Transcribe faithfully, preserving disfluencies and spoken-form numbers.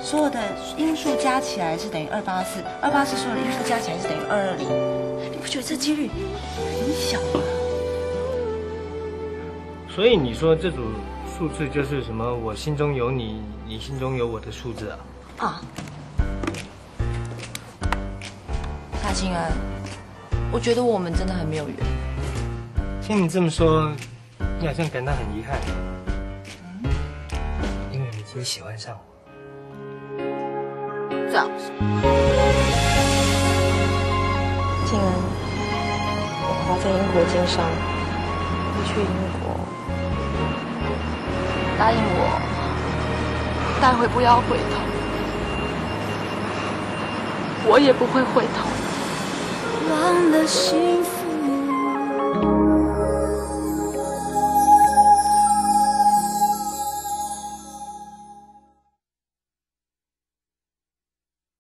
所有的因数加起来是等于二八四，二八四所有的因数加起来是等于二二零，你不觉得这几率很小吗？ 所以你说这组数字就是什么？我心中有你，你心中有我的数字啊？ 啊，大清安，我觉得我们真的很没有缘。 听你这么说，你好像感到很遗憾，嗯，因为你其实喜欢上我。 这样，静恩，我花在英国经商，回去英国，答应我，待会不要回头，我也不会回头。忘了幸福